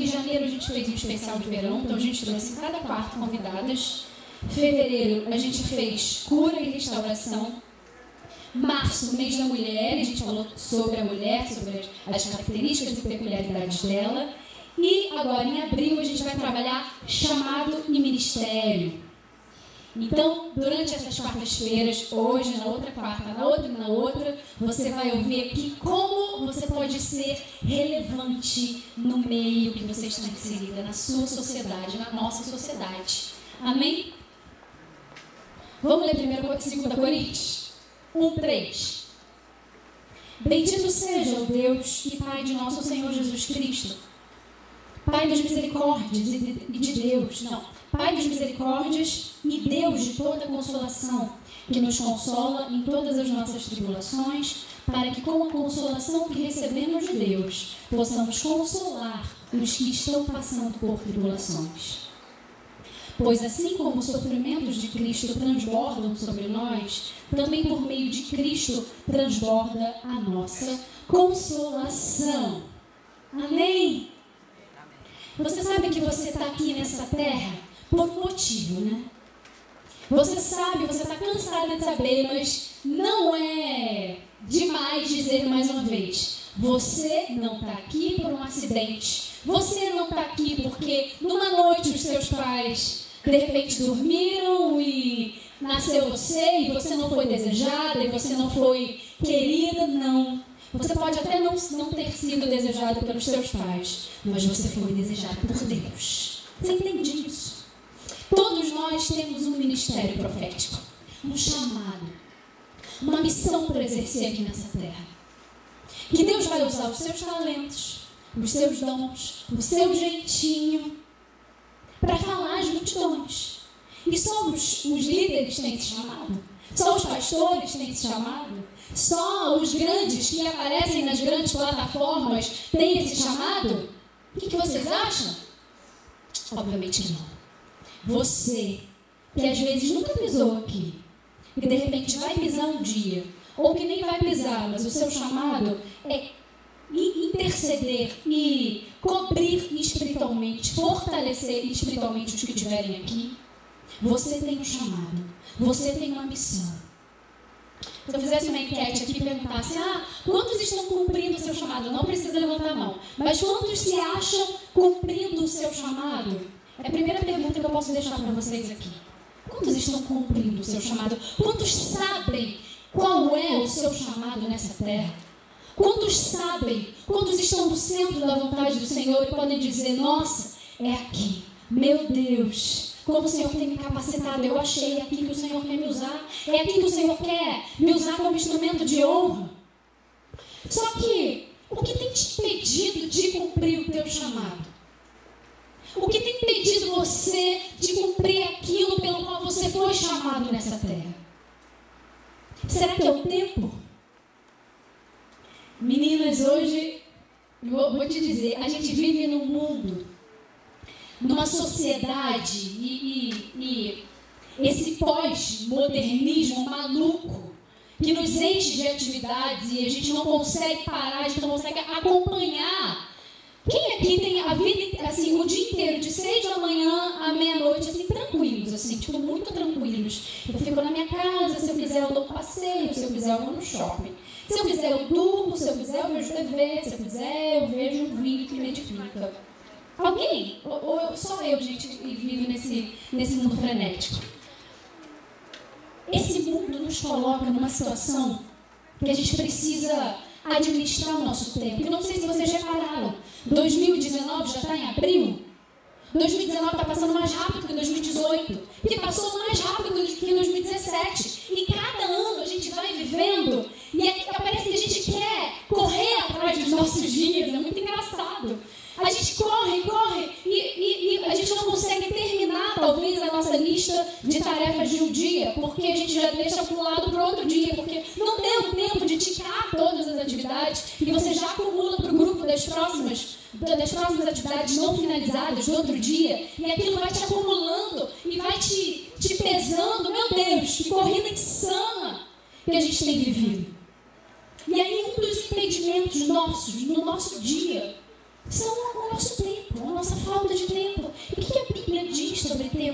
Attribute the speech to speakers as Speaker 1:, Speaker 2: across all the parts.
Speaker 1: que janeiro a gente fez um especial de verão, então a gente trouxe em cada quarto convidadas. Fevereiro a gente fez cura e restauração. Março, mês da mulher, a gente falou sobre a mulher, sobre as características e peculiaridades dela. E agora, em abril, a gente vai trabalhar chamado e ministério. Então, durante essas quartas-feiras, hoje, na outra quarta, na outra e na outra, você vai ouvir aqui como você pode ser relevante no meio que você está inserida, na sua sociedade, na nossa sociedade. Amém? Vamos ler primeiro 2 Coríntios 1:3. Bendito seja o Deus e Pai de nosso Senhor Jesus Cristo, Pai das misericórdias e de Deus, Pai das misericórdias e Deus de toda consolação, que nos consola em todas as nossas tribulações, para que com a consolação que recebemos de Deus, possamos consolar os que estão passando por tribulações. Pois assim como os sofrimentos de Cristo transbordam sobre nós, também por meio de Cristo transborda a nossa consolação. Amém? Você sabe que você está aqui nessa terra por um motivo, né? Você sabe, você está cansada de saber, mas não é demais dizer mais uma vez. Você não está aqui por um acidente. Você não está aqui porque numa noite os seus pais de repente dormiram e nasceu você e você não foi desejada e você não foi querida, não. Você pode até não ter sido desejada pelos seus pais, mas você foi desejada por Deus. Você entende isso? Todos nós temos um ministério profético, um chamado, uma missão para exercer aqui nessa terra. Que Deus vai usar os seus talentos, os seus dons, o seu jeitinho para falar às multidões. E só os líderes têm esse chamado? Só os pastores têm esse chamado? Só os grandes que aparecem nas grandes plataformas têm esse chamado? O que vocês acham? Obviamente que não. Você, que às vezes nunca pisou aqui, que de repente vai pisar um dia, ou que nem vai pisar, mas o seu chamado é interceder e cobrir espiritualmente, fortalecer espiritualmente os que estiverem aqui. Você tem um chamado, você tem uma missão. Se eu fizesse uma enquete aqui e perguntasse, quantos estão cumprindo o seu chamado? Não precisa levantar a mão. Mas quantos se acham cumprindo o seu chamado? É a primeira pergunta que eu posso deixar para vocês aqui. Quantos estão cumprindo o seu chamado? Quantos sabem qual é o seu chamado nessa terra? Quantos sabem? Quantos estão no centro da vontade do Senhor e podem dizer, nossa, é aqui. Meu Deus, como o Senhor tem me capacitado, eu achei aqui que o Senhor quer me usar. É aqui que o Senhor quer me usar como instrumento de honra. Só que, o que tem te impedido de cumprir o teu chamado? O que tem impedido você de cumprir aquilo pelo qual você foi chamado nessa terra? Será que é o tempo? Meninas, hoje, vou te dizer, a gente vive num mundo, numa sociedade e esse pós-modernismo maluco que nos enche de atividades e a gente não consegue parar, a gente não consegue acompanhar. Quem aqui tem a vida, assim, o dia inteiro, de 6 da manhã à meia-noite, assim, tranquilos, assim, tipo, muito tranquilos. Eu fico na minha casa, se eu quiser eu dou um passeio, se eu quiser eu vou no shopping. Se eu quiser eu durmo, se eu quiser eu vejo TV, se eu quiser eu vejo um vídeo que me edifica. Alguém? Ou só eu, gente, vivo nesse mundo frenético? Esse mundo nos coloca numa situação que a gente precisa administrar o nosso tempo. E não sei se vocês repararam, 2019 já está em abril. 2019 está passando mais rápido que 2018, que passou mais rápido que 2017. E cada ano a gente vai vivendo e parece que a gente quer correr atrás dos nossos dias. É muito engraçado. A gente corre e a gente não consegue terminar, talvez, a nossa lista de tarefas de um dia, porque a gente já deixa para um lado para o outro dia, porque não deu tempo de ticar todas as atividades e você já acumula para o grupo das próximas atividades não finalizadas do outro dia, e aquilo vai te acumulando e vai te pesando. Meu Deus, que corrida insana que a gente tem vivido. E aí um dos impedimentos nossos, no nosso dia, são o nosso tempo, a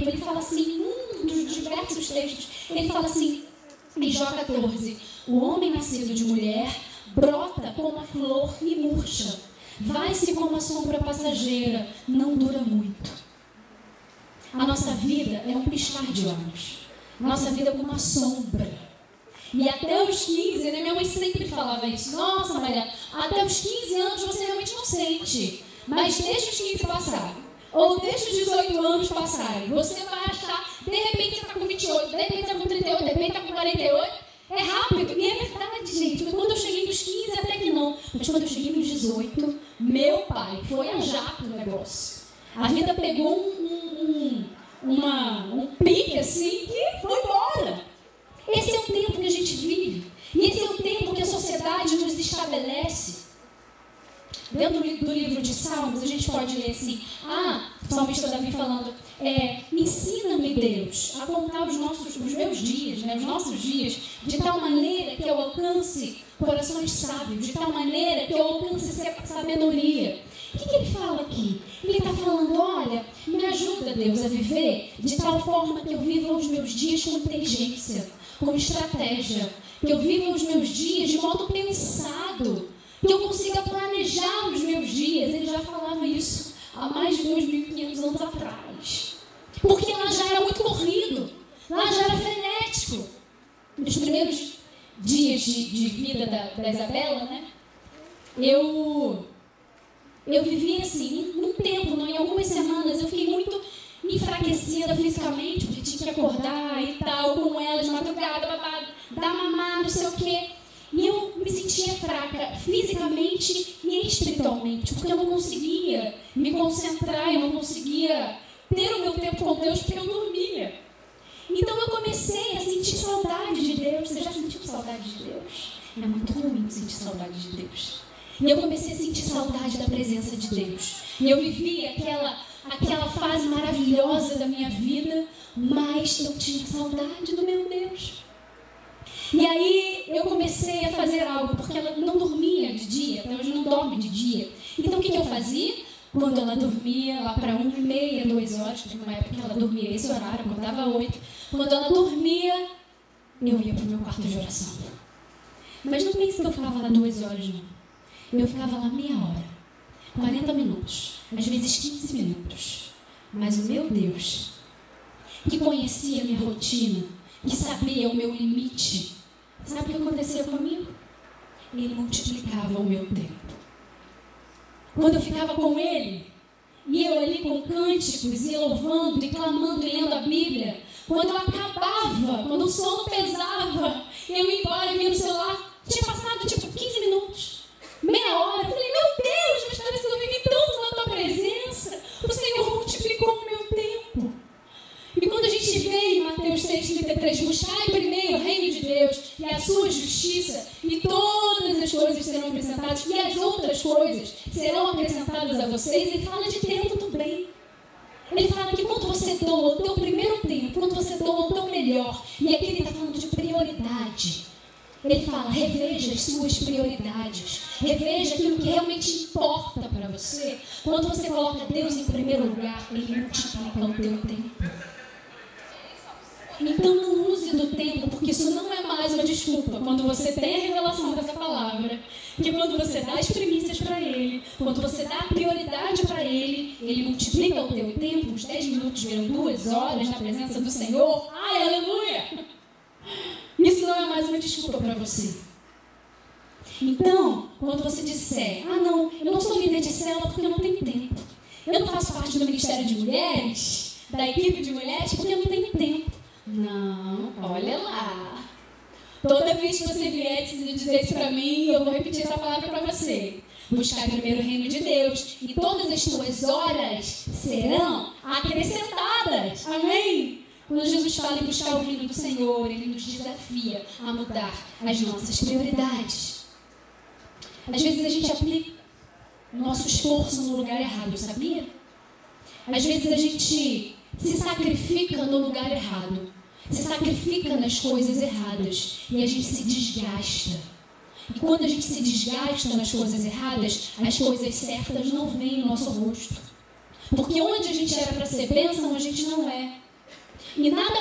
Speaker 1: tempo. Ele fala assim, um dos diversos textos, ele fala assim, em Jó 14, o homem nascido de mulher brota como a flor e murcha, vai-se como a sombra passageira, não dura muito. A nossa vida é um piscar de olhos. Nossa vida é como uma sombra. E até os 15, né? Minha mãe sempre falava isso. Nossa, Maria, até os 15 anos você realmente não sente. Mas deixa os 15 passar. Ou deixa os 18 anos passarem. Você vai achar, de repente você está com 28, de repente você está com 38, de repente está com 48. É rápido. E é verdade, gente. Porque quando eu cheguei nos 15, até que não. Mas quando eu cheguei nos 18, meu pai, foi a jato o negócio. A vida pegou um pique assim que foi embora. Esse é o tempo que a gente vive. E esse é o tempo que a sociedade nos estabelece. Dentro do livro de Salmos, a gente pode ler assim, o salmista Davi falando, ensina-me, Deus, a contar os meus dias, né, os nossos dias, de tal maneira que eu alcance corações sábios, de tal maneira que eu alcance sabedoria. O que ele fala aqui? Ele está falando, olha, me ajuda, Deus, a viver de tal forma que eu viva os meus dias com inteligência, com estratégia, que eu viva os meus dias de modo pensado, que eu consiga planejar os meus dias. Ele já falava isso há mais de 2.500 anos atrás. Porque lá já era muito corrido, lá já era frenético. Nos primeiros dias de vida da Isabela, né? Eu vivi assim, num tempo, em algumas semanas, eu fiquei muito enfraquecida fisicamente, porque tinha que acordar e tal, com ela de madrugada, dar mamar, não sei o quê. E eu me sentia fraca fisicamente e espiritualmente, porque eu não conseguia me concentrar, eu não conseguia ter o meu tempo com Deus, porque eu dormia. Então eu comecei a sentir saudade de Deus. Você já sentiu saudade de Deus? É muito ruim sentir saudade de Deus. E eu comecei a sentir saudade da presença de Deus. E eu vivi aquela fase maravilhosa da minha vida, mas eu tinha saudade do meu Deus. E aí eu comecei a fazer algo, porque ela não dormia de dia, até hoje não dorme de dia. Então o que eu fazia? Quando ela dormia, lá para 1h30, 2 horas, que uma época que ela dormia esse horário, acordava 8. Quando ela dormia, eu ia para o meu quarto de oração. Mas não pense que eu ficava lá 2 horas, não. Eu ficava lá meia hora, 40 minutos, às vezes 15 minutos. Mas o meu Deus, que conhecia a minha rotina, que sabia o meu limite, sabe o que aconteceu comigo? Ele multiplicava o meu tempo. Quando eu ficava com ele, e eu ali com cânticos, e louvando, e clamando, e lendo a Bíblia, quando eu acabava, quando o sono pesava, eu ia embora e via no celular, tinha passado 15 minutos, meia hora. Eu falei, meu Deus, mas parece que eu vivi tanto na tua presença, o Senhor multiplicou o meu tempo. E quando a gente vê em Mateus 6,33, buscai primeiro o reino de Deus e a sua justiça, e todas as coisas serão acrescentadas, e as outras coisas serão acrescentadas a vocês, ele fala de tempo também. Ele fala que quando você doa o teu primeiro tempo, quando você doa o teu melhor, e aqui ele está falando de prioridade. Ele fala, reveja as suas prioridades, reveja aquilo que realmente importa para você. Quando você coloca Deus em primeiro lugar, ele multiplica o teu tempo. Então não use do tempo, porque isso não é mais uma desculpa. Quando você tem a revelação dessa palavra, que quando você dá as primícias para Ele, quando você dá a prioridade para Ele, Ele multiplica o teu tempo. Os 10 minutos viram 2 horas na presença do Senhor. Ai, aleluia! Isso não é mais uma desculpa para você. Então, quando você disser, não, eu não sou líder de célula porque eu não tenho tempo. Eu não faço parte do Ministério de Mulheres, da equipe de mulheres, porque eu não tenho tempo. Não, olha lá. Toda vez que você vier dizer isso para mim, eu vou repetir essa palavra para você. Buscar primeiro o reino de Deus e todas as tuas horas serão acrescentadas. Amém? Quando Jesus fala em buscar o reino do Senhor, Ele nos desafia a mudar as nossas prioridades. Às vezes a gente aplica o nosso esforço no lugar errado, sabia? Às vezes a gente se sacrifica no lugar errado, se sacrifica nas coisas erradas e a gente se desgasta. E quando a gente se desgasta nas coisas erradas, as coisas certas não vêm no nosso rosto. Porque onde a gente era para ser bênção, a gente não é. E nada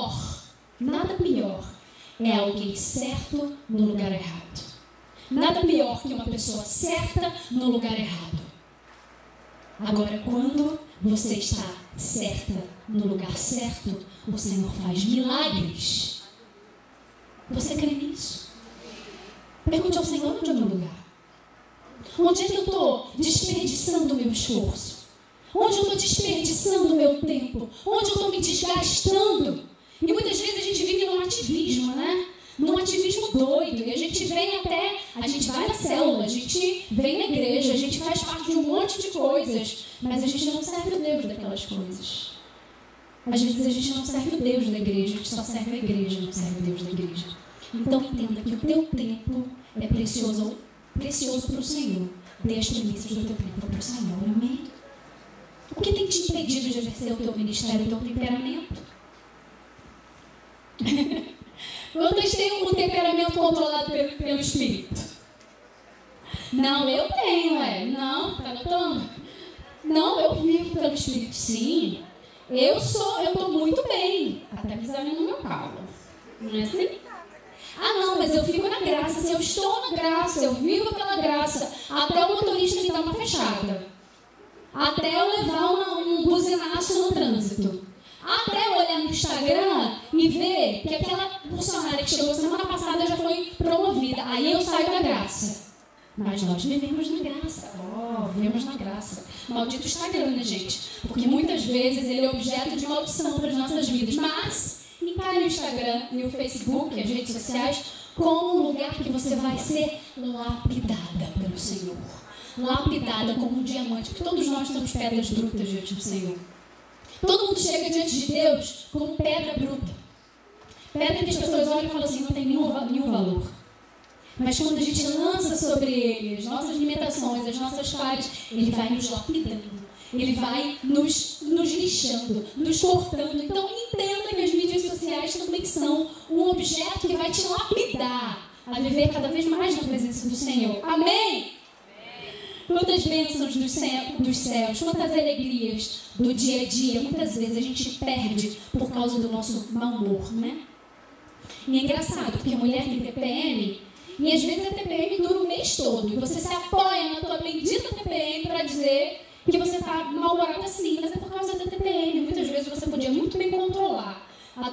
Speaker 1: pior é alguém certo no lugar errado. Nada pior que uma pessoa certa no lugar errado. Agora, quando você está certa no lugar certo, o Senhor faz milagres. Você crê nisso? Pergunte ao Senhor onde é o meu lugar. Onde é que eu estou desperdiçando o meu esforço? Onde eu estou desperdiçando o meu tempo? Onde eu estou me desgastando? E muitas vezes a gente vive num ativismo, né? Num ativismo doido. E a gente vai na célula, a gente vem na igreja, a gente faz parte de um monte de coisas, mas a gente não serve o Deus daquelas coisas. Às vezes a gente não serve o Deus da igreja, a gente só serve a igreja, não serve o Deus da igreja. Então entenda que o teu tempo é precioso para o Senhor. Dê as primícias do teu tempo para o Senhor, amém? O que tem te impedido de exercer o teu ministério, o teu temperamento? Quantas têm um temperamento controlado pelo Espírito? Não, eu tenho, Não, tá notando? Não, eu vivo pelo Espírito, sim. Eu estou muito bem. Até pisarem no meu calo. Não é assim? Ah, não, mas eu fico na graça. Se eu estou na graça, eu vivo pela graça. Até o motorista me dar uma fechada. Até eu levar um buzinaço no trânsito. Até eu olhar no Instagram e ver que aquela funcionária que chegou semana passada já foi promovida. Aí eu saio da graça. Mas nós vivemos na graça. Vivemos na graça. Maldito Instagram, né, gente? Porque muitas vezes ele é objeto de maldição para as nossas vidas. Mas encare o Instagram e o Facebook, as redes sociais, como um lugar que você vai ser lapidada pelo Senhor. Lapidada como um diamante. Porque todos nós somos pedras brutas diante do Senhor. Todo mundo chega diante de Deus como pedra bruta. Pedra que as pessoas olham e falam assim, não tem nenhum valor. Mas quando a gente lança sobre ele as nossas limitações, as nossas falhas, ele vai nos lapidando. Ele vai nos lixando, nos cortando. Então entenda que as mídias sociais também são um objeto que vai te lapidar a viver cada vez mais na presença do Senhor. Amém? Quantas bênçãos dos céus, quantas alegrias do dia a dia, muitas vezes a gente perde por causa do nosso mau humor, né? E é engraçado, porque a mulher tem TPM, e às vezes a TPM dura o mês todo, e você se apoia na tua bendita TPM para dizer que você está mal-humorada sim, mas é por causa da TPM. Muitas vezes você podia muito bem controlar a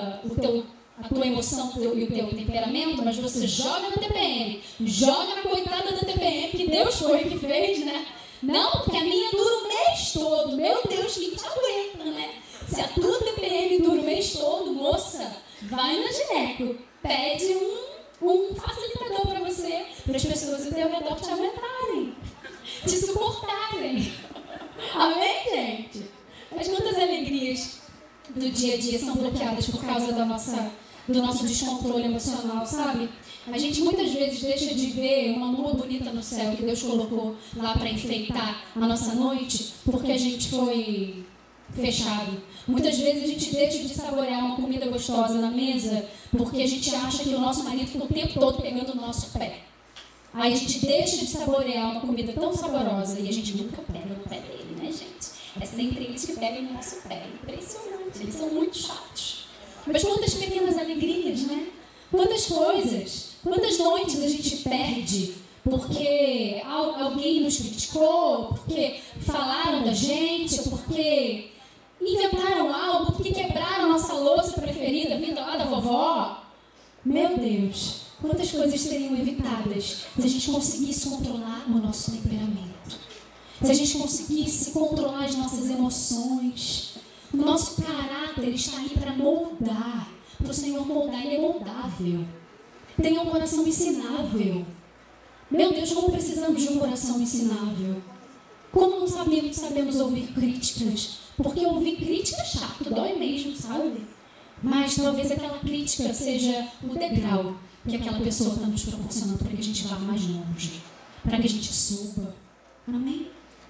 Speaker 1: tua emoção e o teu temperamento, mas você joga na TPM, joga na coitada da TPM, que Deus foi que fez, né? Não, porque a minha dura o mês todo. Meu Deus, quem te aguenta, né? Se a tua TPM dura o mês todo, moça, vai na gineco, pede um facilitador para você, para as pessoas ao teu redor te aguentarem, te suportarem. Amém, gente? Mas quantas alegrias do dia a dia são bloqueadas por causa do nosso descontrole emocional, sabe? A gente muitas vezes deixa de ver uma lua bonita no céu que Deus colocou lá para enfeitar a nossa noite porque a gente foi fechado. Muitas vezes a gente deixa de saborear uma comida gostosa na mesa porque a gente acha que o nosso marido fica o tempo todo pegando o nosso pé. Aí a gente deixa de saborear uma comida tão saborosa e a gente nunca pega no pé dele, né, gente? É sempre eles que pegam no nosso pé. Impressionante, eles são muito chatos. Mas quantas pequenas alegrias, né? Quantas coisas, quantas noites a gente perde porque alguém nos criticou, porque falaram da gente, porque inventaram algo, porque quebraram a nossa louça preferida, vinda lá da vovó. Meu Deus, quantas coisas seriam evitadas se a gente conseguisse controlar o nosso temperamento, se a gente conseguisse controlar as nossas emoções. O nosso caráter está aí para moldar, para o Senhor moldar. Ele é moldável. Tenha um coração ensinável. Meu Deus, como precisamos de um coração ensinável. Como não sabemos ouvir críticas? Porque ouvir crítica é chato, dói mesmo, sabe? Mas talvez aquela crítica seja o degrau que aquela pessoa está nos proporcionando para que a gente vá mais longe, para que a gente suba. Amém?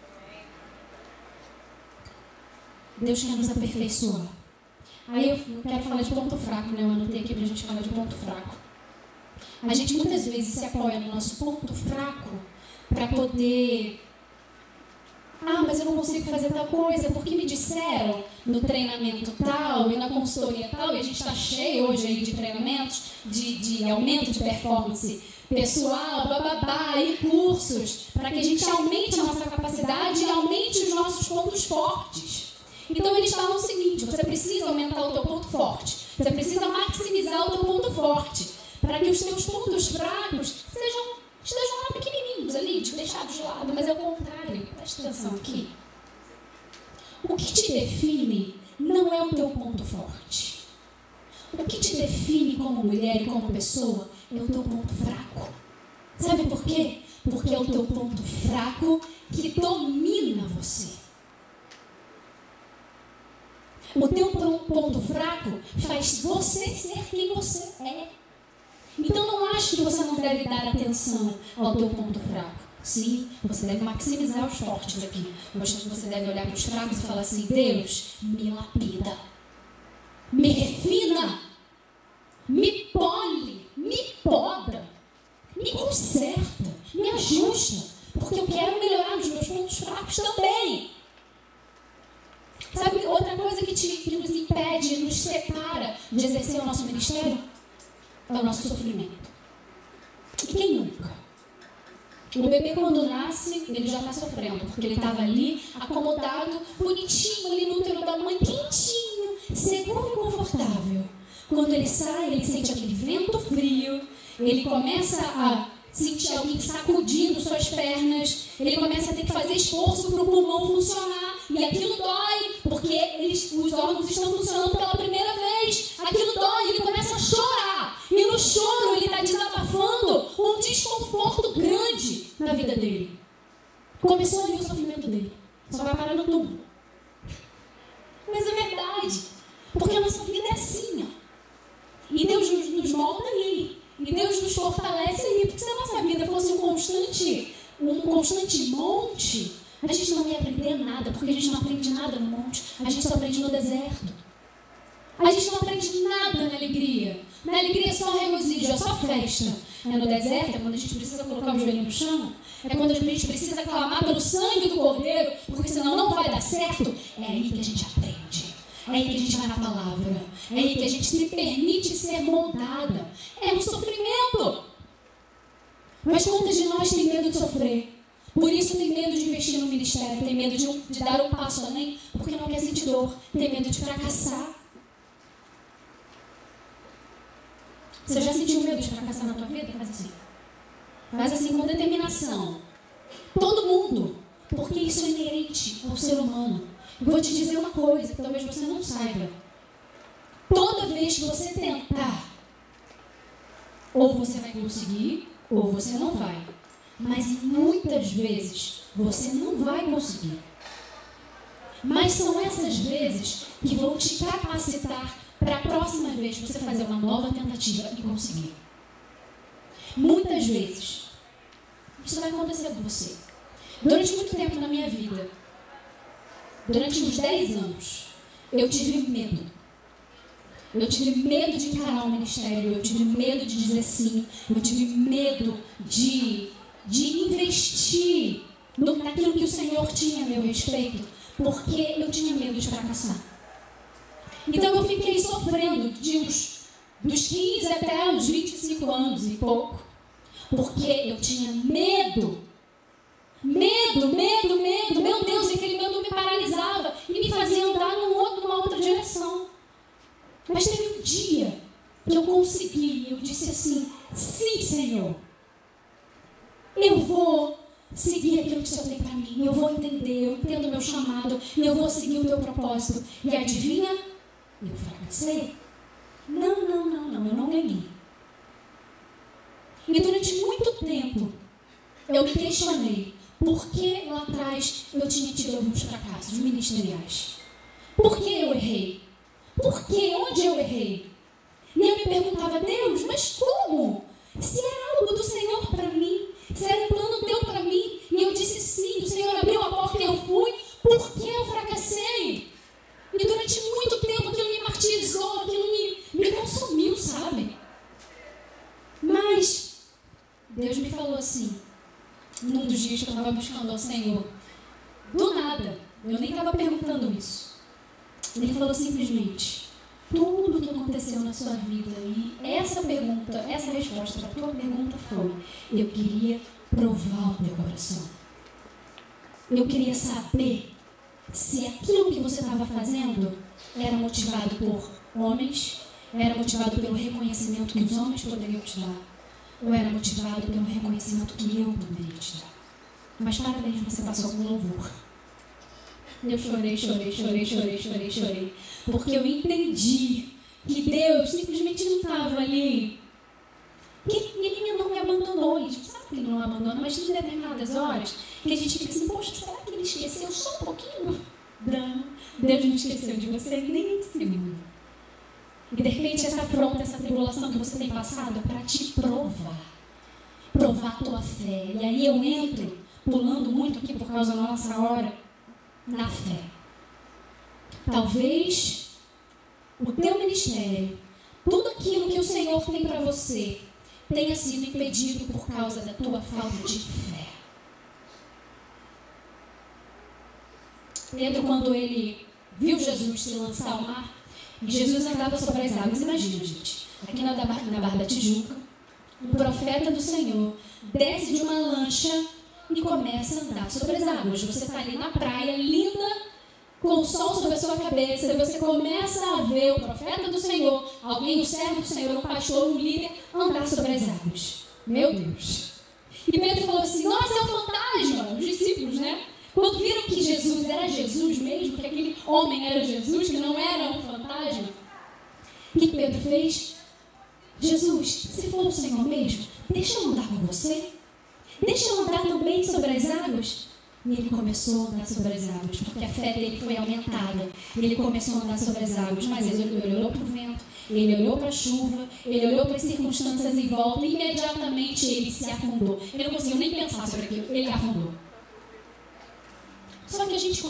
Speaker 1: Deus quer nos aperfeiçoar. Aí eu quero falar de ponto fraco, né? Eu anotei aqui para a gente falar de ponto fraco. A gente muitas vezes se apoia no nosso ponto fraco para poder Ah, mas eu não consigo fazer tal coisa porque me disseram no treinamento tal e na consultoria tal, e a gente está cheio hoje aí de treinamentos de aumento de performance pessoal, bababá, e cursos, para que a gente aumente a nossa capacidade e aumente os nossos pontos fortes. Então eles falam o seguinte: você precisa aumentar o teu ponto forte, você precisa maximizar o teu ponto forte, para que os teus pontos fracos estejam lá pequenininhos ali, deixados de lado. Mas é o contrário. Presta atenção aqui. O que te define não é o teu ponto forte. O que te define como mulher e como pessoa é o teu ponto fraco. Sabe por quê? Porque é o teu ponto fraco que domina você. O teu ponto fraco faz você ser quem você é. Então não acho que você não deve dar atenção ao teu ponto fraco. Sim, você deve maximizar os fortes aqui. Você deve olhar para os fracos e falar assim: Deus, me lapida, me refina, me pole, me poda, me conserta, me ajusta, porque eu quero melhorar os meus pontos fracos também. Sabe outra coisa que nos impede, nos separa de exercer o nosso ministério? É o nosso sofrimento. E quem nunca? O bebê, quando nasce, ele já está sofrendo, porque ele estava ali, acomodado, bonitinho, ali no útero da mãe, quentinho, seguro e confortável. Quando ele sai, ele sente aquele vento frio, ele começa a sentir alguém sacudindo suas pernas, ele começa a ter que fazer esforço para o pulmão funcionar, e aquilo dói, porque os órgãos estão funcionando pela primeira vez, aquilo dói, ele começa a chorar, e no choro ele está desabafando um desconforto grande na vida dele. Começou ali o sofrimento dele, só vai parar no túmulo. Mas é verdade, porque a nossa vida é assim, ó. E Deus nos molda aí, e Deus nos fortalece aí, porque se a nossa vida fosse um constante monte, a gente não ia aprender nada, porque a gente não aprende nada no monte, a gente só aprende no deserto. A gente não aprende nada na alegria. Na alegria é só regozijo, é só festa. É no deserto, é quando a gente precisa colocar o joelho no chão, é quando a gente precisa clamar pelo sangue do Cordeiro, porque senão não vai dar certo. É aí que a gente aprende. É aí que a gente vai na palavra. É aí que a gente se permite ser moldada. É no sofrimento. Mas quantas de nós tem medo de sofrer? Por isso tem medo de investir no ministério, tem medo de dar um passo além, porque não quer sentir dor, tem medo de fracassar. Você já sentiu medo de fracassar na tua vida? Faz assim. Faz assim com determinação. Todo mundo. Porque isso é inerente ao ser humano. Vou te dizer uma coisa que talvez você não saiba. Toda vez que você tentar, ou você vai conseguir, ou você não vai. Mas muitas vezes você não vai conseguir. Mas são essas vezes que vão te capacitar para a próxima vez você fazer uma nova tentativa e conseguir. Muitas vezes isso vai acontecer com você. Durante muito tempo na minha vida, durante uns 10 anos, eu tive medo. Eu tive medo de encarar o ministério, eu tive medo de dizer sim, eu tive medo de investir naquilo que o Senhor tinha a meu respeito, porque eu tinha medo de fracassar. Então eu fiquei sofrendo dos 15 até os 25 anos e pouco, porque eu tinha medo. Medo, meu Deus, e aquele medo me paralisava e me fazia andar numa outra direção. Mas teve um dia que eu consegui, eu disse assim: sim, Senhor, eu vou seguir aquilo que o Senhor tem para mim, eu vou entender, eu entendo o meu chamado, e eu vou seguir o teu propósito. E adivinha? Eu fracassei. Não, eu não ganhei. E durante muito tempo, eu me questionei por que lá atrás eu tinha tido alguns fracassos ministeriais. Por que eu errei? Por que? Onde eu errei? E eu me perguntava: Deus, mas como? Se era algo do Senhor para mim, se era um plano teu para mim, e eu disse sim, o Senhor abriu a porta e eu fui, por que eu fracassei? E durante muito tempo aquilo me martirizou, aquilo me consumiu, sabe? Mas Deus me falou assim, num dos dias que eu estava buscando ao Senhor, do Eu nem estava perguntando isso. Ele falou simplesmente: tudo o que aconteceu na sua vida. E essa pergunta, essa resposta para a tua pergunta foi: eu queria provar o teu coração. Eu queria saber se aquilo que você estava fazendo era motivado por homens, era motivado pelo reconhecimento que os homens poderiam te dar, ou era motivado pelo reconhecimento que eu poderia te dar. Mas parabéns, você passou com louvor. Eu chorei, porque eu entendi que Deus simplesmente não estava ali. Ele não me abandonou. A gente sabe que ele não abandona, mas tem determinadas horas que a gente fica assim: poxa, será que ele esqueceu só um pouquinho? Não, Deus não esqueceu de você nem um segundo. E de repente essa afronta, essa tribulação que você tem passado é para te provar a tua fé. E aí eu entro, pulando muito aqui por causa da nossa hora, na fé. Talvez o teu ministério, tudo aquilo que o Senhor tem para você, tenha sido impedido por causa da tua falta de fé. Pedro, quando ele viu Jesus se lançar ao mar, e Jesus andava sobre as águas, imagina, gente, aqui na Barra da Tijuca, um profeta do Senhor desce de uma lancha e começa a andar sobre as águas. Você está ali na praia, linda, com o sol sobre a sua cabeça, e você começa a ver o profeta do Senhor, alguém, o servo do Senhor, um pastor, um líder, andar sobre as águas. Meu Deus! E Pedro falou assim: nossa, é um fantasma! Os discípulos, né? Quando viram que Jesus era Jesus mesmo, que aquele homem era Jesus, que não era um fantasma, o que Pedro fez? Jesus, se for o Senhor mesmo, deixa eu andar com você. Deixa eu andar também sobre as águas. E ele começou a andar sobre as águas, porque a fé dele foi aumentada. Ele começou a andar sobre as águas, mas ele olhou para o vento, ele olhou para a chuva, ele olhou para as circunstâncias em volta, e imediatamente ele se afundou. Ele não conseguiu nem pensar sobre aquilo, ele afundou. Só que a gente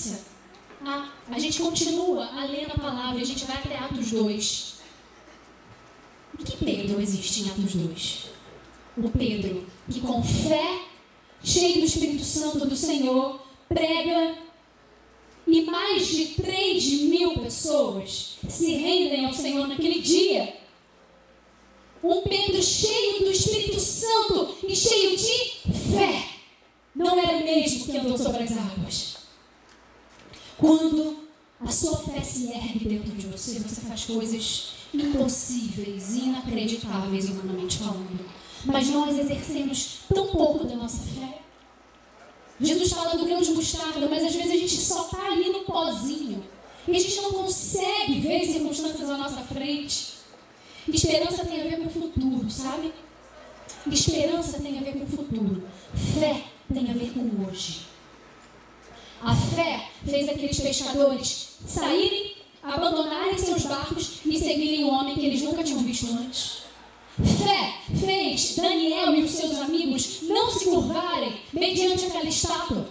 Speaker 1: continua a ler na palavra, a gente vai até Atos 2. E que Pedro existe em Atos 2? O Pedro que com fé, cheio do Espírito Santo do Senhor, prega, e mais de 3.000 pessoas se rendem ao Senhor naquele dia. Um Pedro cheio do Espírito Santo e cheio de fé. Não era o mesmo que andou sobre as águas. Quando a sua fé se ergue dentro de você, você faz coisas impossíveis e inacreditáveis, humanamente falando. Mas nós exercemos tão pouco da nossa fé. Jesus fala do grão de mostarda, mas às vezes a gente só está ali no pozinho. E a gente não consegue ver as circunstâncias à nossa frente. Esperança tem a ver com o futuro, sabe? Esperança tem a ver com o futuro. Fé tem a ver com hoje. A fé fez aqueles pescadores saírem, abandonarem seus barcos e seguirem um homem que eles nunca tinham visto antes. Fé fez Daniel e os seus amigos não se curvarem mediante aquela estátua.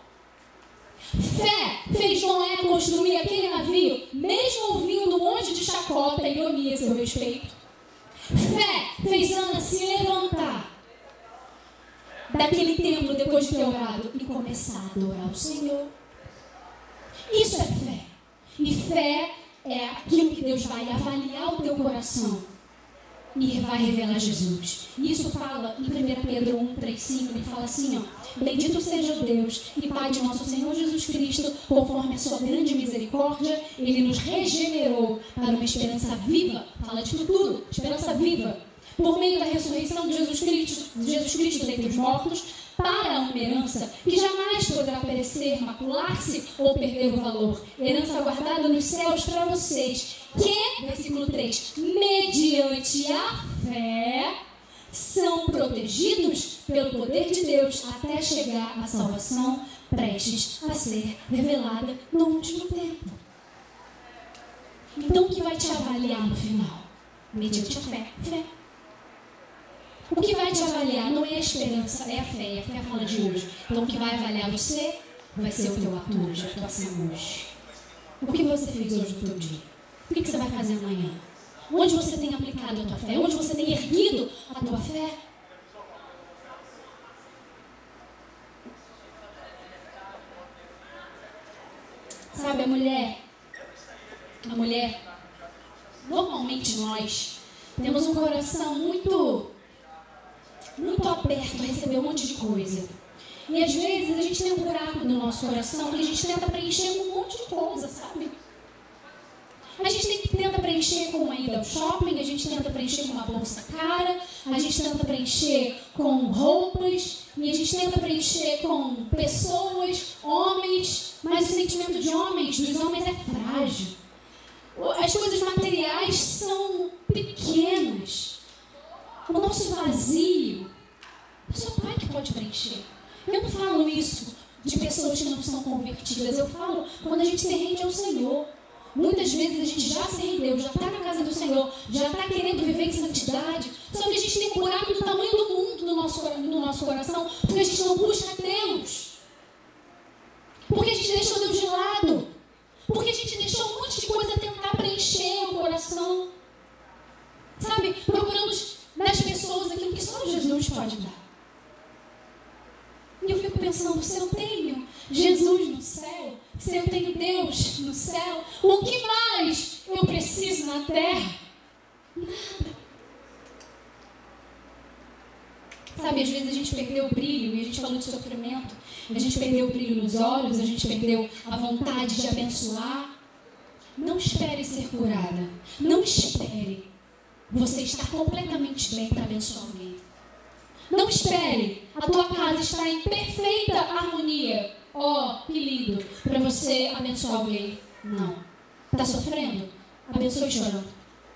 Speaker 1: Fé fez Noé construir aquele navio, mesmo ouvindo um monte de chacota e ironia a seu respeito. Fé fez Ana se levantar daquele templo depois de ter orado e começar a adorar o Senhor. Isso é fé. E fé é aquilo que Deus vai avaliar o teu coração e vai revelar Jesus. Isso fala em 1 Pedro 1, 3, 5, ele fala assim, ó: bendito seja o Deus e Pai de nosso Senhor Jesus Cristo, conforme a sua grande misericórdia, Ele nos regenerou para uma esperança viva, fala de futuro, esperança viva, por meio da ressurreição de Jesus Cristo dentre os mortos, para uma herança que jamais poderá perecer, macular-se ou perder o valor. Herança guardada nos céus para vocês, que, versículo 3, mediante a fé, são protegidos pelo poder de Deus até chegar à salvação prestes a ser revelada no último tempo. Então, o que vai te avaliar no final? Mediante a fé. Fé. O que vai te avaliar não é a esperança, é a fé. E a fé fala de hoje. Então, o que vai avaliar você vai ser o teu ato hoje, a tua ação hoje. O que você fez hoje no teu dia? O que você vai fazer amanhã? Onde você tem aplicado a tua fé? Onde você tem erguido a tua fé? Sabe, a mulher, normalmente nós temos um coração muito aberto a receber um monte de coisa. E às vezes a gente tem um buraco no nosso coração que a gente tenta preencher com um monte de coisa, sabe? A gente tenta preencher com uma ida ao shopping, a gente tenta preencher com uma bolsa cara, a gente tenta preencher com roupas, e a gente tenta preencher com pessoas, homens, mas o sentimento dos homens é frágil. As coisas materiais são pequenas. O nosso vazio, é só o Pai que pode preencher. Eu não falo isso de pessoas que não são convertidas, eu falo quando a gente se rende ao Senhor. Muitas vezes a gente já se rendeu, já está na casa do Senhor, já está querendo viver em santidade, só que a gente tem um buraco do tamanho do mundo no nosso coração, porque a gente não busca Deus, porque a gente deixou Deus de lado, porque a gente deixou um monte de coisa tentar preencher o coração, sabe? Procuramos das pessoas aquilo que só Jesus pode dar. E eu fico pensando, se eu tenho Jesus no céu, se eu tenho Deus no céu, o que mais eu preciso na terra? Nada. Sabe, às vezes a gente perdeu o brilho, e a gente falou de sofrimento, a gente perdeu o brilho nos olhos, a gente perdeu a vontade de abençoar. Não espere ser curada. Não espere você estar completamente bem para abençoar alguém. Não espere a tua casa estar em perfeita harmonia. Que lindo, para você abençoar alguém. Não. Está sofrendo? Abençoe chorando.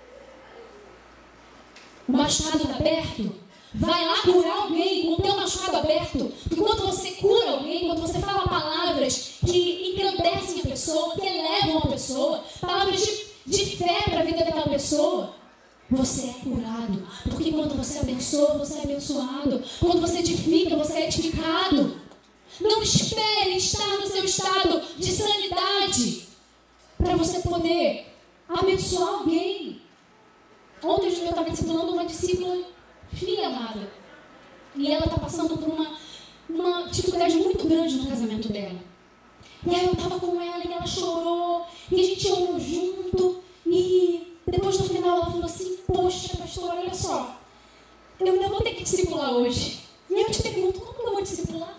Speaker 1: O machucado está aberto? Vai lá curar alguém com o teu machucado aberto. Porque quando você cura alguém, quando você fala palavras que engrandecem a pessoa, que elevam a pessoa, palavras de fé para a vida daquela pessoa, você é curado, porque quando você abençoa, você é abençoado. Quando você edifica, você é edificado. Não espere estar no seu estado de sanidade para você poder abençoar alguém. Ontem eu estava discipulando uma discípula, filha amada, e ela está passando por uma dificuldade muito grande no casamento dela. E aí eu estava com ela e ela chorou, e a gente orou junto, e depois no final ela falou assim: poxa, pastor, olha só, eu ainda vou ter que discipular hoje. E eu te pergunto, como eu vou discipular?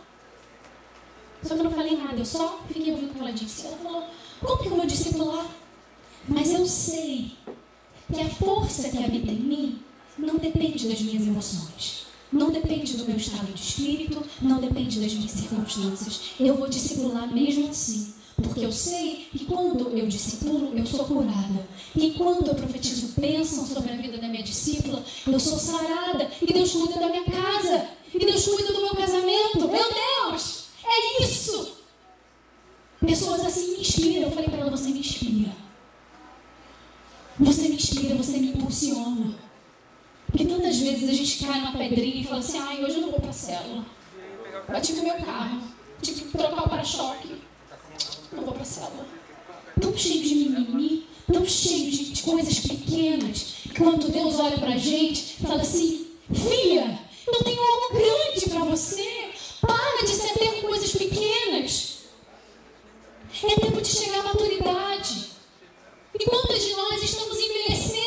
Speaker 1: Só que eu não falei nada, eu só fiquei ouvindo o que ela disse. Ela falou: como que eu vou discipular? Mas eu sei que a força que habita em mim não depende das minhas emoções, não depende do meu estado de espírito, não depende das minhas circunstâncias. Eu vou discipular mesmo assim, porque eu sei que quando eu discipulo, eu sou curada. E quando eu profetizo bênção sobre a vida da minha discípula, eu sou sarada. E Deus cuida da minha casa. E Deus cuida do meu casamento. Meu Deus! É isso! Pessoas assim me inspiram. Eu falei para ela: você me inspira. Você me inspira, você me impulsiona. Porque tantas vezes a gente cai numa pedrinha e fala assim: ai, hoje eu não vou para a célula. Bati com o meu carro. Tive que trocar o para-choque. Não vou para a célula. Tão cheio de mimimi, tão cheio de coisas pequenas. Quando Deus olha para a gente e fala assim: filha, eu tenho algo grande para você. Para de se ater com coisas pequenas. É tempo de chegar à maturidade. E quantas de nós estamos envelhecendo?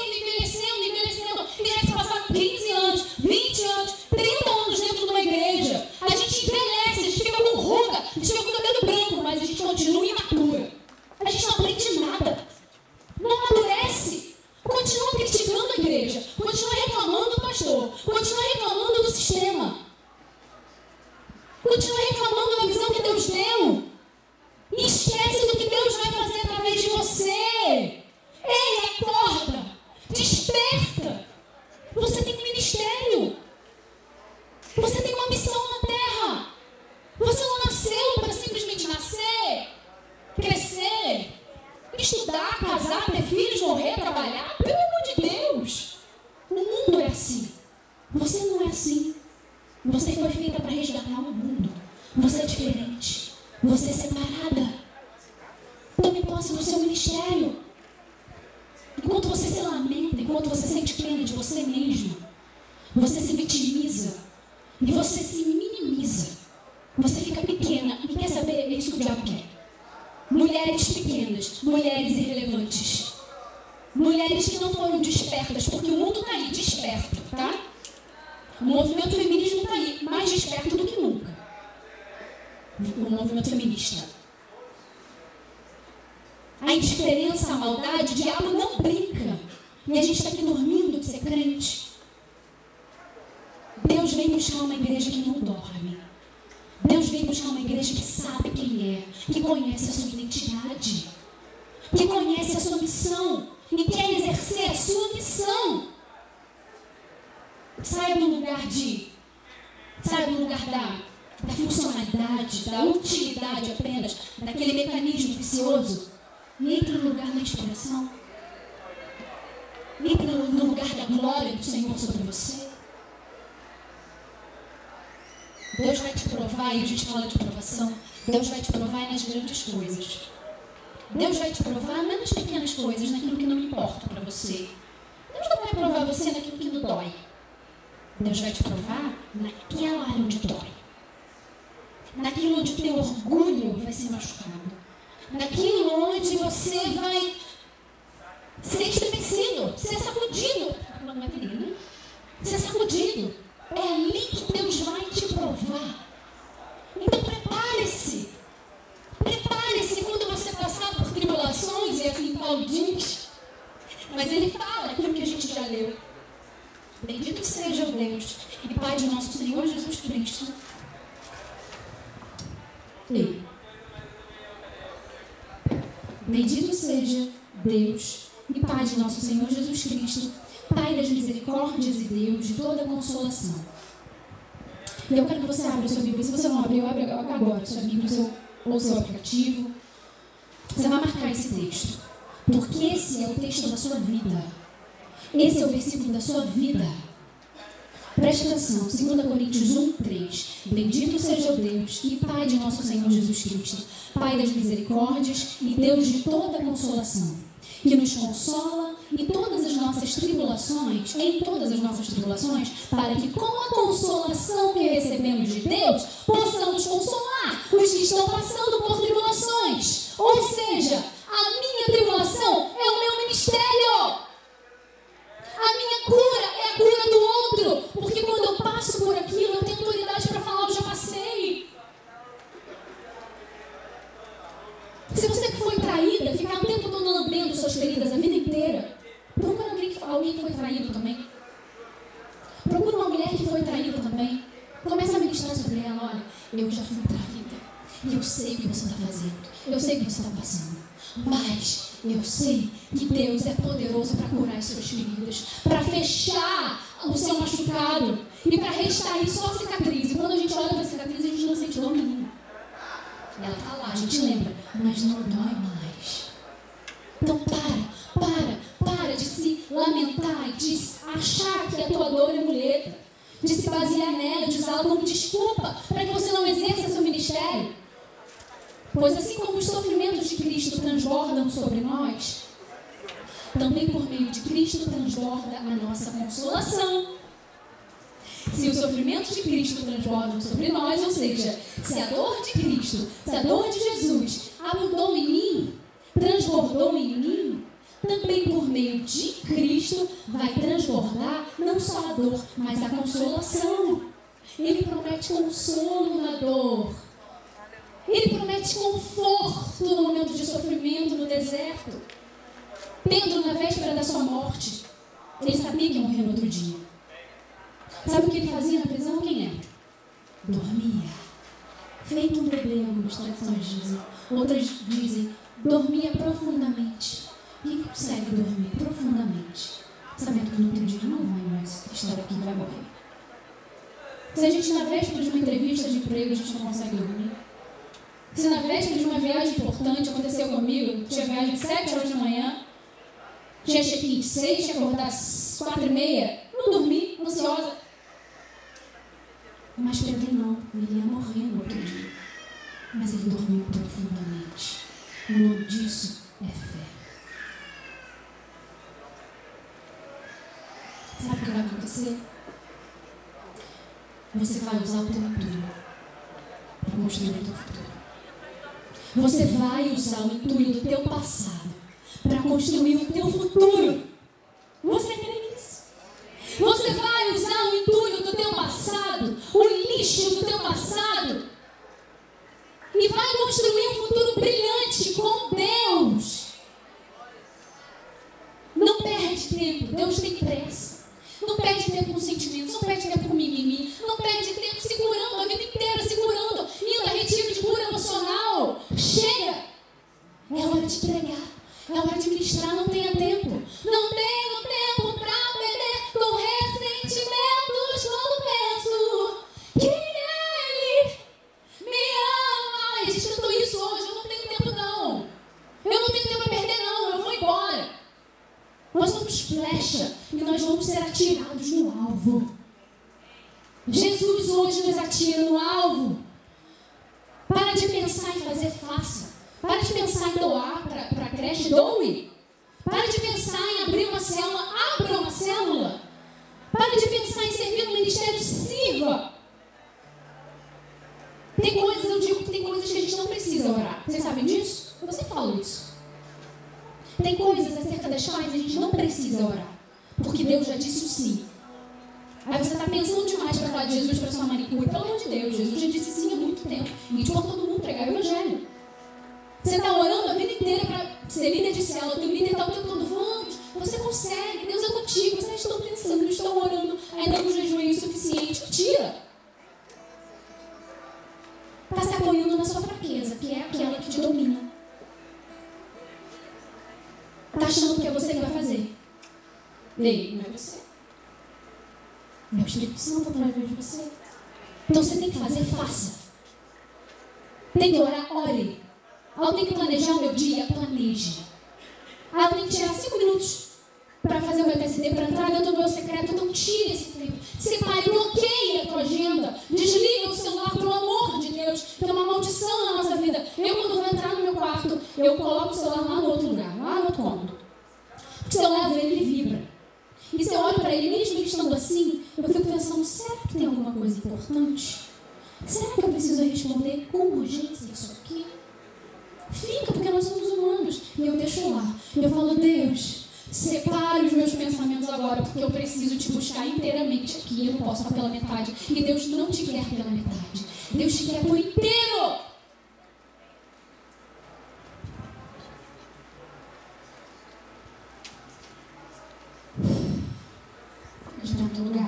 Speaker 1: E já se passaram 15 anos, 20 anos, 30 anos dentro de uma igreja. A gente envelhece, a gente fica com ruga, a gente fica com o cabelo branco, mas a gente continua imatura. A gente não aprende nada. Não amadurece. Continua criticando a igreja. Continua reclamando do pastor. Continua reclamando do sistema. Continua reclamando da visão que Deus deu. E esquece do que Deus vai fazer através de você. Ei, acorda. Desperta. Você tem um ministério. Você tem uma missão na terra. Você não nasceu para simplesmente nascer, crescer, estudar, casar, ter filhos, morrer, trabalhar. Pelo amor de Deus. O mundo é assim. Você não é assim. Você foi feita para resgatar o mundo. Você é diferente. Você é separada. Tome posse do seu ministério. Enquanto você se lamenta, enquanto você sente pena de você mesmo, você se vitimiza e você se minimiza. Você fica pequena. E quer saber? É isso que o diabo quer. Mulher mulheres pequenas, mulheres irrelevantes, mulheres que não foram despertas, porque o mundo está aí, desperto, tá? O movimento feminismo está aí, mais desperto do que nunca. O movimento feminista. A indiferença, a maldade, o diabo não brinca. E a gente está aqui dormindo de ser crente. Deus vem buscar uma igreja que não dorme. Deus vem buscar uma igreja que sabe quem é, que conhece a sua identidade, que conhece a sua missão e quer exercer a sua missão. Saia do lugar da funcionalidade, da utilidade apenas, daquele mecanismo vicioso. E entre no lugar da inspiração. Entre no lugar da glória do Senhor sobre você. Deus vai te provar, e a gente fala de provação, Deus vai te provar nas grandes coisas. Deus vai te provar não nas pequenas coisas, naquilo que não importa para você. Deus não vai provar você naquilo que não dói. Deus vai te provar naquela área onde dói. Naquilo onde o teu orgulho vai ser machucado. Naquilo onde você vai ser estremecido, ser sacudido. Ser sacudido. É ali que Deus vai te provar. Então prepare-se. Prepare-se quando você passar por tribulações, e assim Paulo diz. Mas ele fala aquilo que a gente já leu. Bendito seja o Deus e Pai de nosso Senhor Jesus Cristo. Bendito seja Deus e Pai de nosso Senhor Jesus Cristo, Pai das misericórdias e Deus de toda consolação. E eu quero que você abra a sua Bíblia. Se você não abriu, abre agora a sua Bíblia ou seu aplicativo. Você vai marcar esse texto. Porque esse é o texto da sua vida. Esse é o versículo da sua vida. Preste atenção, 2 Coríntios 1:3. Bendito seja o Deus e Pai de nosso Senhor Jesus Cristo, Pai das misericórdias e Deus de toda consolação, que nos consola em todas as nossas tribulações, para que com a consolação que recebemos de Deus, possamos consolar os que estão passando por tribulações. Ou seja, a minha tribulação é o meu ministério. A minha cura é a cura do outro, porque quando eu passo por aquilo, eu tenho autoridade para falar, eu já passei. Se você que foi traída, ficar o tempo todo lambendo suas feridas a vida inteira, procura alguém que foi traído também. Procura uma mulher que foi traída também. Começa a ministrar sobre ela, olha, eu já fui traída, e eu sei o que você está fazendo, eu sei o que você está passando, mas eu sei que Deus é poderoso para curar as suas feridas, para fechar o seu machucado e para restaurar só a cicatriz. E quando a gente olha para a cicatriz, a gente não sente dor nenhuma. Ela está lá, a gente lembra, mas não dói mais. Então para de se lamentar e de achar que a tua dor é muleta, de se basear nela, de usá-la como desculpa para que você não exerça seu ministério. Pois assim como os sofrimentos de Cristo transbordam sobre nós, também por meio de Cristo transborda a nossa consolação. Se os sofrimentos de Cristo transbordam sobre nós, ou seja, se a dor de Cristo, se a dor de Jesus abundou em mim, transbordou em mim, também por meio de Cristo vai transbordar não só a dor, mas a consolação. Ele promete consolo na dor. Ele promete conforto no momento de sofrimento no deserto. Pedro, na véspera da sua morte, ele sabia que ia morrer no outro dia. Sabe o que ele fazia na prisão? Quem é? Dormia. Feito um bebê, algumas traduções dizem. Outras dizem, dormia profundamente. Quem consegue dormir profundamente, sabendo que no outro dia não vai mais estar aqui, vai morrer? Se a gente na véspera de uma entrevista de emprego, a gente não consegue dormir. Se na véspera de uma viagem importante, aconteceu comigo, tinha viagem às 7 horas da manhã, tinha check-in às 6, tinha que acordar às 4h30, não dormi, ansiosa. Mas Pedro não, ele ia morrer no outro dia. Mas ele dormiu profundamente. O nome disso é fé. Sabe o que vai acontecer? Você vai usar o teu futuro para construir o teu futuro. Você vai usar o entulho do teu passado para construir o teu futuro. Você crê nisso? Você vai usar o entulho do teu passado, o lixo do teu passado, e vai construir um futuro brilhante com Deus. Não perde tempo, Deus tem pressa. Não perde tempo com sentimentos, não perde tempo com mimimi, não perde tempo segurando a vida inteira, segurando, indo a retiro de cura emocional. Chega! É hora de entregar, é hora de ministrar, não tenha tempo. Não tenho tempo para perder com ressentimentos quando penso que Ele me ama. A gente cantou isso hoje, eu não tenho tempo não. Eu não tenho tempo para perder não, eu vou embora. Nós somos flecha e nós vamos ser atirados no alvo. Jesus hoje nos atira no alvo. Para de pensar em fazer, faça. Para de pensar em doar para a creche, doe. Para de pensar em abrir uma célula, abra uma célula. Para de pensar em servir no ministério, sirva. Tem coisas, eu digo que tem coisas que a gente não precisa orar. Vocês sabem disso? Eu sempre falo isso. Tem coisas acerca das quais a gente não precisa orar, porque Deus já disse o sim. Aí você está pensando demais para falar de Jesus para sua manicure. Pelo amor de Deus, Jesus já disse sim há muito tempo. E por todo mundo pregar o Evangelho. Você está orando a vida inteira para ser líder de célula, teu líder está o tempo todo, vamos, você consegue, Deus é contigo. Vocês estão pensando, estão orando, ainda não jejuei o suficiente. Mentira! Está se apoiando na sua fraqueza, que é aquela que te domina. Está achando que é você que vai fazer. Ei, não é você. É o Espírito Santo através de você. Então você tem que fazer, faça. Tem que orar, ore. Eu tenho que planejar o meu dia, planeje. Eu tenho que tirar 5 minutos para fazer o meu TCD, para entrar dentro do meu secreto. Então tire esse tempo. Separe, bloqueie a tua agenda. Desliga o celular, pelo amor de Deus. Tem uma maldição na nossa vida. Eu, quando vou entrar no meu quarto, eu coloco o celular lá no outro lugar, lá no outro cômodo. Se eu levo ele, ele vibra. E se eu olho para ele, mesmo ele estando assim, eu fico pensando, será que tem alguma coisa importante? Será que eu preciso responder com urgência isso aqui? Fica, porque nós somos humanos. E eu deixo lá. Eu falo, Deus, separe os meus pensamentos agora, porque eu preciso te buscar inteiramente aqui. Eu não posso pela metade. E Deus não te quer pela metade. Deus te quer por inteiro. De outro lugar.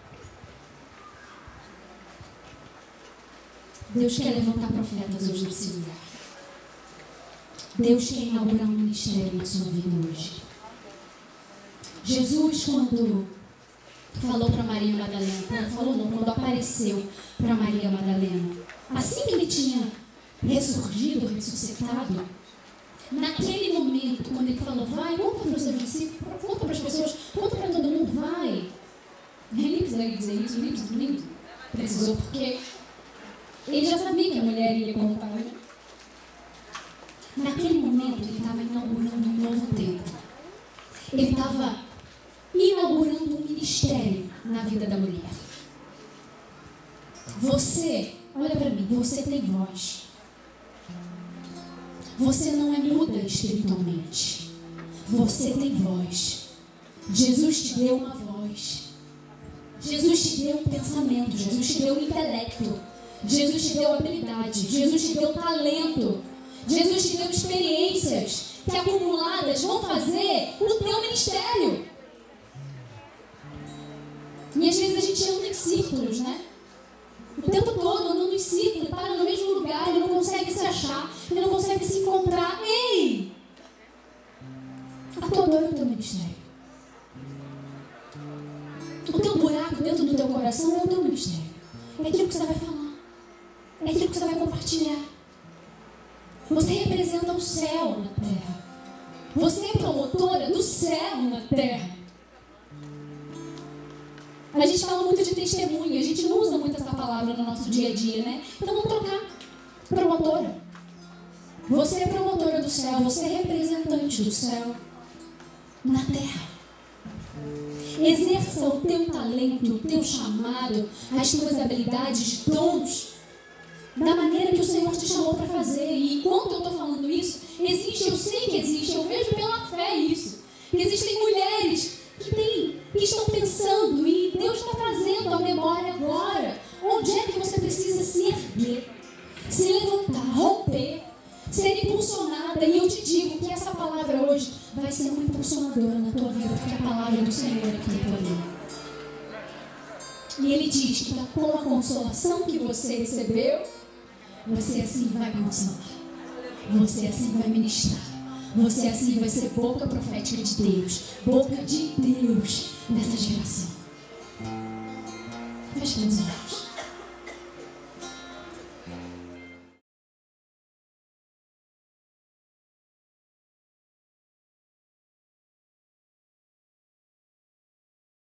Speaker 1: Deus quer levantar profetas hoje nesse lugar. Deus quer inaugurar um ministério na sua vida hoje. Jesus, quando falou para Maria Madalena, quando apareceu para Maria Madalena, assim que ele tinha ressurgido, ressuscitado, naquele momento, quando ele falou, vai, conta para os seus discípulos, conta para as pessoas, conta para todo mundo, vai. Nem precisei dizer isso, nem precisou, porque ele já sabia que a mulher ia contar. Naquele momento, ele estava inaugurando um novo tempo. Ele estava inaugurando um ministério na vida da mulher. Você, olha para mim, você tem voz. Você não é muda espiritualmente. Você tem voz. Jesus te deu uma voz. Jesus te deu um pensamento. Jesus te deu um intelecto. Jesus te deu habilidade. Jesus te deu talento. Jesus te deu experiências que acumuladas vão fazer o teu ministério. E às vezes a gente anda em círculos, né? O tempo todo andando em círculo, para no mesmo lugar, ele não consegue se achar, ele não consegue se encontrar. Ei! A tua dor é o teu ministério. O teu buraco dentro do teu coração é o teu ministério. É aquilo que você vai falar. É aquilo que você vai compartilhar. Você representa o céu na terra. Você é promotora do céu na terra. A gente fala muito de testemunho, a gente não usa muito essa palavra no nosso dia a dia, né? Então vamos trocar. Promotora. Você é promotora do céu, você é representante do céu na terra. Exerça o teu talento, o teu chamado, as tuas habilidades, dons. da maneira que o Senhor te chamou para fazer. E enquanto eu estou falando isso, existe, eu sei que existe, eu vejo pela fé isso, que existem mulheres que estão pensando, e Deus está trazendo à memória agora, onde é que você precisa se erguer, se levantar, romper, ser impulsionada. E eu te digo que essa palavra hoje vai ser uma impulsionadora na tua vida, porque a palavra do Senhor é aqui na tua vida. E Ele diz que com a consolação que você recebeu, você assim vai consolar, você assim vai ministrar, você assim vai ser boca profética de Deus, boca de Deus nessa geração. Feche os olhos.